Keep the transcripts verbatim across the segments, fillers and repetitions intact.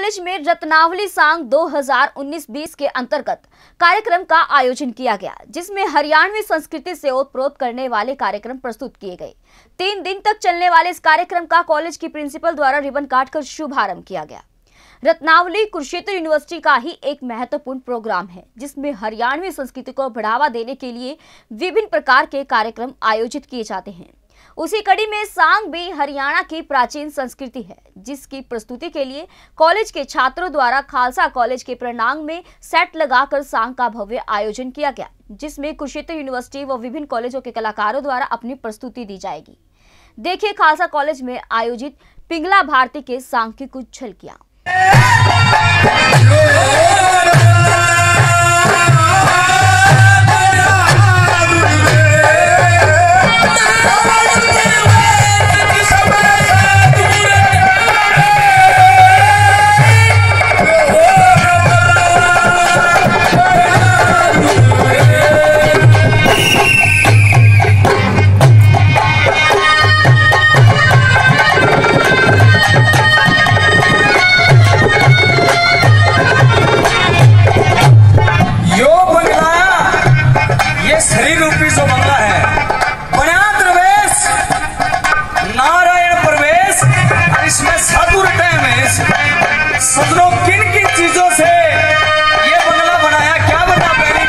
College में रत्नावली सांग दो हज़ार उन्नीस बीस के अंतर्गत कार्यक्रम का आयोजन किया गया, जिसमें हरियाणवी संस्कृति से ओतप्रोत करने वाले कार्यक्रम प्रस्तुत किए गए। तीन दिन तक चलने वाले इस कार्यक्रम का कॉलेज की प्रिंसिपल द्वारा रिबन काटकर शुभारंभ किया गया। रत्नावली कुरुक्षेत्र यूनिवर्सिटी का ही एक महत्वपूर्ण प्रोग्राम है, जिसमें हरियाणवी संस्कृति को बढ़ावा देने के लिए विभिन्न प्रकार के कार्यक्रम आयोजित किए जाते हैं। उसी कड़ी में सांग भी हरियाणा की प्राचीन संस्कृति है, जिसकी प्रस्तुति के लिए कॉलेज के छात्रों द्वारा खालसा कॉलेज के प्रांगण में सेट लगाकर सांग का भव्य आयोजन किया गया, जिसमें कुरुक्षेत्र यूनिवर्सिटी व विभिन्न कॉलेजों के कलाकारों द्वारा अपनी प्रस्तुति दी जाएगी। देखिए खालसा कॉलेज में आयोजित पिंगला भारती के सांग की कुछ झलकियां। सदरों किन किन चीजों से ये बंगला बनाया, क्या बता पैरी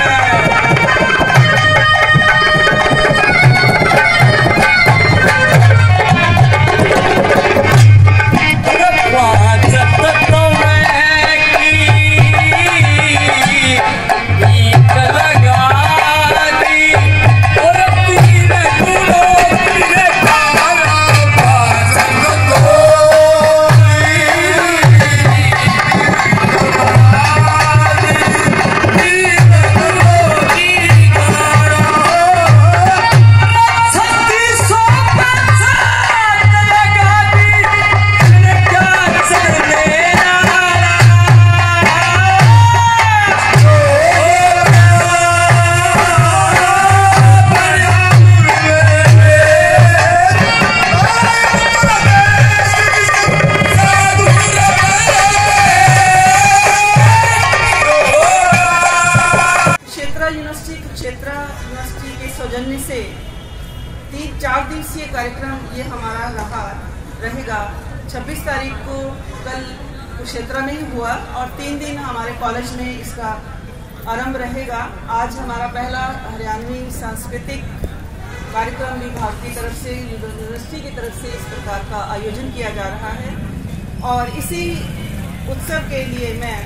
कुरुक्षेत्र यूनिवर्सिटी के सौजन्य से तीन चार दिवसीय कार्यक्रम ये हमारा रहा रहेगा। छब्बीस तारीख को कल कुरुक्षेत्र में ही हुआ और तीन दिन हमारे कॉलेज में इसका आरंभ रहेगा। आज हमारा पहला हरियाणवी सांस्कृतिक कार्यक्रम विभाग की तरफ से, यूनिवर्सिटी की तरफ से इस प्रकार का आयोजन किया जा रहा है और इसी उत्सव के लिए मैं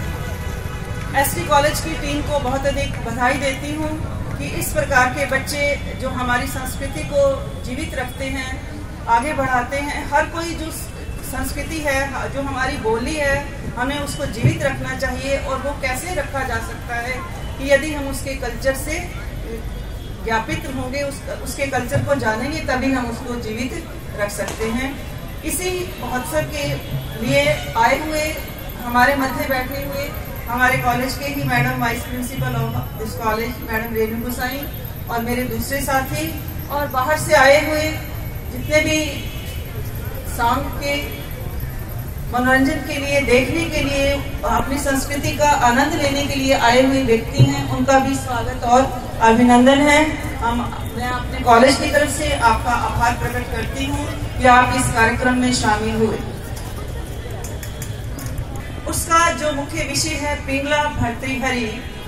एसटी कॉलेज की टीम को बहुत अधिक बधाई देती हूँ कि इस प्रकार के बच्चे जो हमारी संस्कृति को जीवित रखते हैं, आगे बढ़ाते हैं। हर कोई जो संस्कृति है, जो हमारी बोली है, हमें उसको जीवित रखना चाहिए और वो कैसे रखा जा सकता है कि यदि हम उसके कल्चर से ज्ञापित होंगे, उस, उसके कल्चर को जानेंगे, तभी हम उसको जीवित रख सकते हैं। इसी महोत्सव के लिए आए हुए हमारे मध्य बैठे हुए हमारे कॉलेज के ही madam vice principal of this college madam Renu Gosai और मेरे दूसरे साथी और बाहर से आए हुए जितने भी सांग के मनोरंजन के लिए, देखने के लिए, अपनी संस्कृति का आनंद लेने के लिए आए हुए व्यक्ति हैं, उनका भी स्वागत और अभिनंदन है। हम मैं अपने कॉलेज की तरफ से आपका आभार प्रकट करती हूँ कि आप इस कार्यक्रम में शामिल हुए। उसका जो मुख्य विषय है पिंगला भर्तृहरि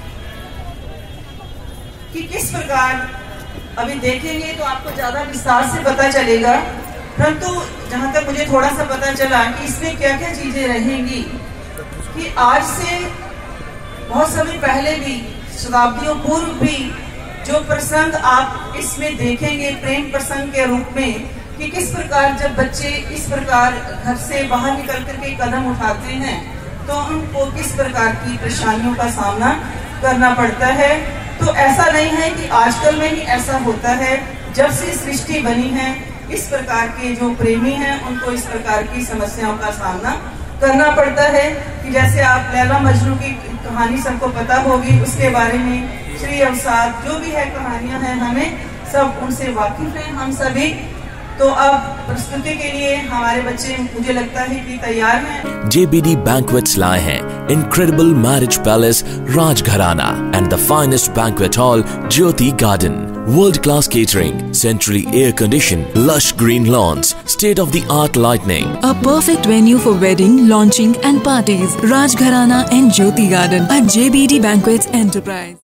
कि किस प्रकार, अभी देखेंगे तो आपको ज्यादा विस्तार से पता चलेगा, परंतु जहां तक मुझे थोड़ा सा पता चला कि इसमें क्या क्या चीजें रहेंगी कि आज से बहुत समय पहले भी, शताब्दियों पूर्व भी जो प्रसंग आप इसमें देखेंगे प्रेम प्रसंग के रूप में कि किस प्रकार जब बच्चे इस प्रकार घर से बाहर निकल करके कदम उठाते हैं तो उनको किस प्रकार की परेशानियों का सामना करना पड़ता है। तो ऐसा नहीं है कि आजकल में ही ऐसा होता है, जब से सृष्टि बनी है इस प्रकार के जो प्रेमी हैं उनको इस प्रकार की समस्याओं का सामना करना पड़ता है। कि जैसे आप लैला मजनू की कहानी सबको पता होगी, उसके बारे में श्री अवसाद जो भी है कहानियां हैं, हमें सब उनसे वाकिफ हैं। हम सभी तो अब प्रस्तुति के लिए हमारे बच्चे मुझे लगता है कि तैयार हैं। J B D Banquets लाए हैं Incredible Marriage Palace Rajgharana and the finest banquet hall Jyoti Garden. World-class catering, centrally air-conditioned, lush green lawns, state-of-the-art lighting. A perfect venue for wedding, launching and parties. Rajgharana and Jyoti Garden at J B D Banquets Enterprise.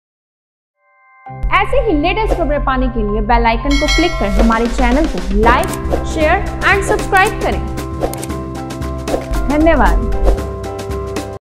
ऐसे ही latest खबरें पाने के लिए bell icon को click कर हमारे channel को like, share and subscribe करें। धन्यवाद।